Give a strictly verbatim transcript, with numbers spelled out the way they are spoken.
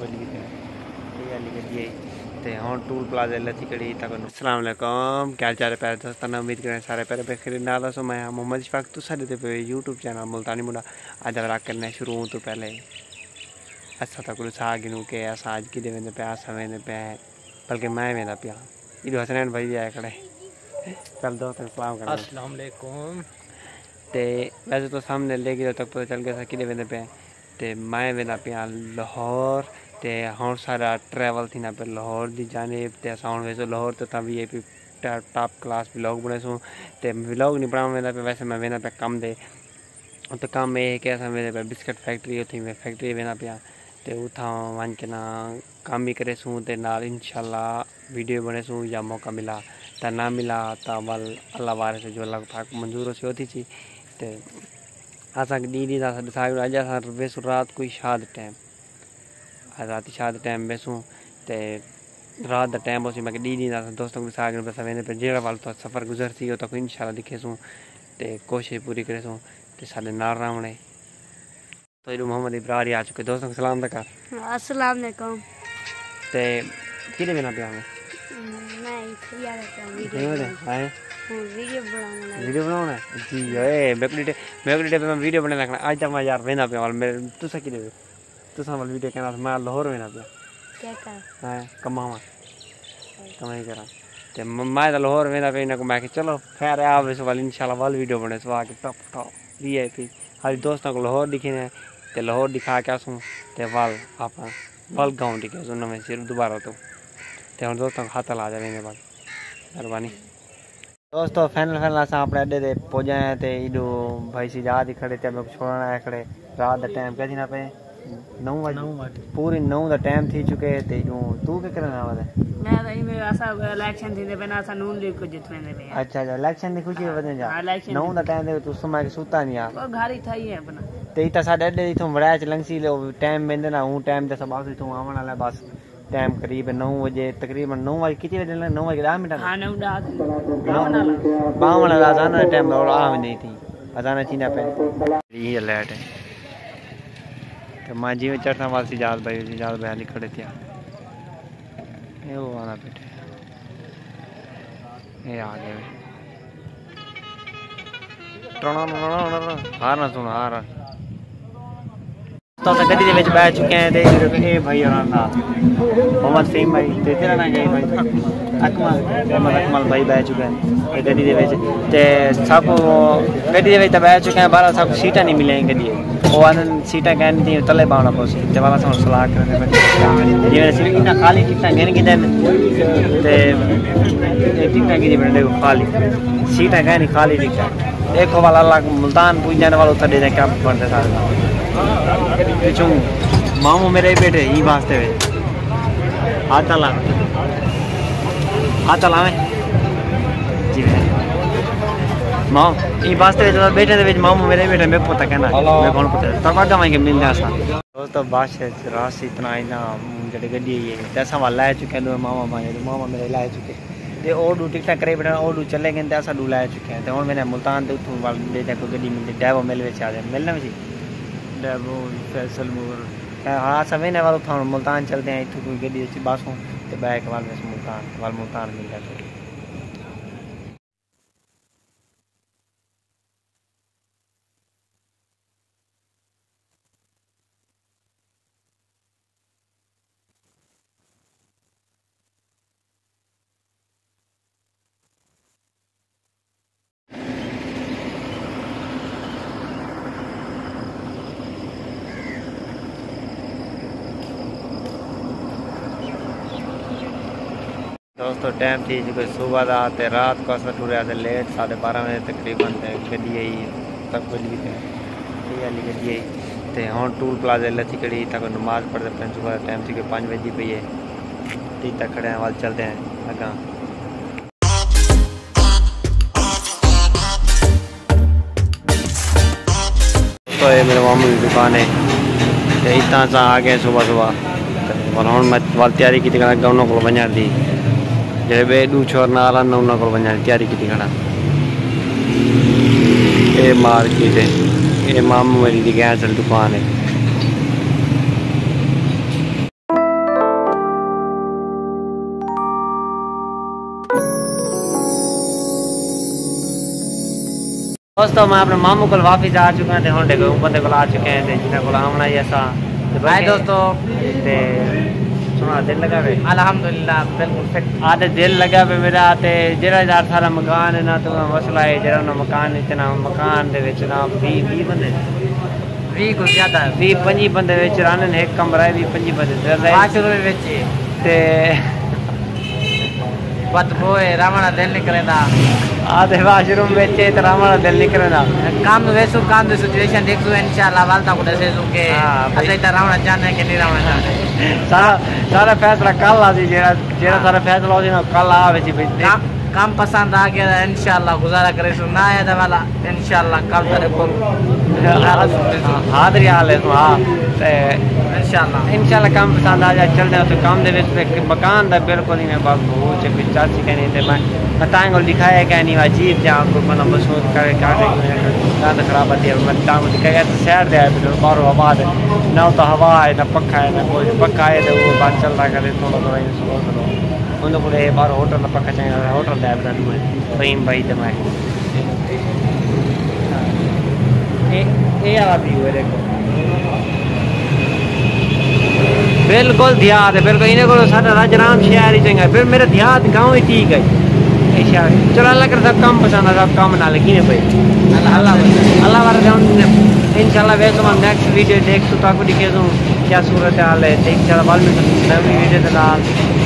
बोली गड्डी ते हुण टूल प्लाजा लथी कड़ी तक अस्सलाम वालेकुम क्या चारे प्यारे दोस्तों उम्मीद करें सारे प्यारे पे खरीद ना दसो मैं मोहम्मद इशफाक तुसा दे पे यूट्यूब चैनल मुल्तानी मुंडा आज अगर करने शुरू हूँ तो पहले अच्छा तक साग गिनू के अस आज कि वेंदे पे अस वेंदे पे बल्कि मैं वेंदा पिया इधर हसनैन भाई भी आया खड़े चल दोस्तों सलाम कर अस्सलाम वालेकुम ते वैसे तो सामने ले गए तक पता चल गया कि वेंदे पे ते मैं वेंदा पिया लाहौर ते हुण सारा ट्रैवल थी ना पे लाहौर दी जानिब ते असां हुण वैसे लाहौर तो V I P top class vlog बने सूं ते व्लॉग नहीं बनावन वेंदा पे वैसे मैं वेंदा पे कम दे तो कम ये कि असां वेंदे पे बिस्किट फैक्ट्री उथी मैं फैक्ट्री वेंदा पिया ते उथां वञ के ना काम भी करे सूं ते नाल इंशाल्लाह वीडियो बने सूं या मौका मिला ता ना मिला ता वल अल्लाह वारे से जो अल्लाह पाक मंजूर से होती थी ते असां डी डी दा साइड अज असां वैसे रात कोई शाद टाइम रात शाद टाइम बेसूं ते रात दा टाइम होसी मैं डी डी दा दोस्तों के साथ बस वेंदे पे जेड़ा वाल तो सफर गुजर थी तो इंशाल्लाह दिखेसूं ते कोशिश पूरी करेसूं ते साडे नाल रावणे तो इधर मोहम्मद इब्राहिम आ चुके दोस्तों को सलाम तक अस्सलाम वालेकुम ते किने बिना पिया में मैं इधर रहता हूं वीडियो आए वीडियो बनाना वीडियो बनाना जी ए बेकड़ी डे बेकड़ी डे पे मैं वीडियो बना रखना आज तक मैं यार वेंदा पिया वाल मेरे तुसा किने तुसा वाल वीडियो कहना मैं लाहौर वेंदा पिया क्या कर हां कमावा कमाई करा ते मैं तो लाहौर वेंदा पे इनको मैं कि चलो खैर आप इस वाल इंशाल्लाह वाल वीडियो बने सो आके टॉप टॉप वीआईपी हर दोस्तों को लाहौर दिखने ते लाहौर दिखा के आसूं ते वाल आप वाल गांव दिखे सो नवे सिर्फ दोबारा तो ते हम दोस्तों को हाथ ला जावेंगे बाद मेहरबानी दोस्तों फाइनल फाइनल असां अपने अड्डे ते पहुंचे हैं ते इडो भाई सी याद ही खड़े ते मैं छोड़ना है खड़े रात दा टाइम क्या थी ना पे नौ बजे पूरी नौ दा टाइम थी चुके ते इडो तू के करना आवे मैं तो इमे असा इलेक्शन थी दे बिना असा नून लीग को जितवेंदे पे अच्छा अच्छा इलेक्शन दी खुशी वजह जा इलेक्शन नौ दा टाइम दे तू समय के सुता नहीं आ ओ घारी थई है अपना ते इता साडे अड्डे इथों वड़ा च लंगसी लो टाइम बेंदे ना हूं टाइम ते सब आसी तू आवन वाला बस टाइम करीब नौ बजे तकरीबन नौ बजे कितने बजे नौ बजे दस मिनट हां नौ दा बावन वाला बावन वाला जाना टाइम और आ नहीं थी अजाना थी ना पे ये लेट है तो मां जी चढ़ना वाली जाल भाई जाल भाई खड़े थे ये वो आना बेटे ये आ गए ट्रोना ना हार ना सुन हार तो गड्डी दे विच बैठ चुके हैं ते ए भाई और ना मोहम्मद फहीम भाई ते तेरा ना गई भाई अकमल मोहम्मद अकमल भाई बैठ चुके हैं ये गड्डी दे विच ते सब गड्डी दे विच बैठ चुके हैं बाहर सब सीटां नहीं मिलेंगी गड्डी ओ आनंद सीटां कहने थी तले बावना पोसी ते वाला सब सलाह करने ये सीट इना खाली टिकटां गन की देन ते टिकटां की बने देखो खाली सीटां कहनी खाली टिकटां देखो वाला अल्लाह मुल्तान पूजने वाला उतर दे क्या बनते सारे पिछू मामू मेरे बेटे ही वास्ते हाथ ला हाथ लावे जी माम ई वास्ते बेटे दे विच मामू मेरे बेटे मैं पता कहना मैं कौन पता तब आगे मैं मिलने आसा दोस्तों बाश रास इतना इना जड़े गड्डी है जैसा वाला ले चुके दो मामा माने मामा मेरे ले चुके ते और दू टिकट करे बैठा और दू चले गए ते असा दू ले चुके हैं ते हुन मैंने मुल्तान ते उठूं वाल दे कोई गड्डी मिलती डेवो मिल विच आ जाए मिलना भी डेवो फैसल मोर हाँ समय ने वाल उठा मुल्तान चलते हैं इतों कोई गड्डी बसों ते बैक वाल मुल्तान वाल मुल्तान मिल जाए दोस्तों टाइम थी जो सुबह का ते रात को अस टुरिया से लेट साढ़े बारह बजे तकरीबन गड्डी आई तक गड्डी वाली गड्डी आई तो हम टूल प्लाजा लथी कड़ी तक नमाज पढ़ते पे सुबह का टाइम थी कि पाँच बजे पी है ती तक खड़े हैं वाल चलते हैं अगा तो ये मेरे मामू की दुकान है तो इतना सा आ गए सुबह सुबह और हम मैं वाल तैयारी की उन्होंने को वञण दी जे बे दू छोर नाल उन्होंने को वञण जी तैयारी की खड़ा ये मार्केट है ये मामू मेरी दी गैस दुकान है। दोस्तों मैं अपने मामू को वापिस आ चुका है, हुण देखो बंदे को आ चुके हैं जिन्हें को आना ही ऐसा हाय दोस्तों ते सुना दिल लगा वे अल्हम्दुलिल्लाह बिल्कुल फिट आते दिल लगा पे मेरा ते जेड़ा यार सारा मकान है ना तो मसला है जेड़ा ना मकान इतना मकान दे विच ना बीस बीस बंदे बीस को ज्यादा बीस पच्चीस बंदे विच रहने एक कमरा है बीस पच्चीस बंदे वाशरूम विच ते बदबू है रावण दिल नहीं करेंदा आधे वाशरूम में चे तो हमारा दिल नहीं करना काम वैसो काम दी सिचुएशन देख सो इंशाल्लाह वालता को दसे सो के असै त रावण जाने के नहीं रावण जाने सारा सारा फैसला कल आ जी जेड़ा जेड़ा सारा फैसला हो जी ना कल आवे जी काम काम पसंद आ गया इंशाल्लाह गुजारा करे सो ना आया वाला इंशाल्लाह कल तेरे को हाजिर हाल है हां ते इंशाल्लाह इंशाल्लाह काम पसंद आ जाए चल जाए तो काम दे विच मकान दा बिल्कुल नहीं मैं बाबू चे चाची कहनी ते मैं बताएंगे लिखाया क्या नहीं अजीब जहाँ को बना मसूद करे क्या गांद खराब आती है मैं टांग दिखाया तो शहर दे आए बाहर हवा है ना तो हवा है ना पक्का है ना कोई पक्का है तो वो बात चल रहा करे थोड़ा थोड़ा सुबह करो उन लोग बाहर होटल में पक्का चाहिए होटल दे आए फहीम भाई तो मैं ये वाला व्यू है देखो बिल्कुल देहात है बिल्कुल इन्हें को सारा राजराम शहर ही चंगा फिर मेरा देहात गाँव ही ठीक है चलो अल्लाह कर सब काम पसंद है सब काम ना लगी ने भाई अल्लाह अल्लाह वाला जान इंशाल्लाह वैसे हम नेक्स्ट वीडियो देख तो ताकि दिखे क्या सूरत हाल है इंशाल्लाह बाद में नवी वीडियो के साथ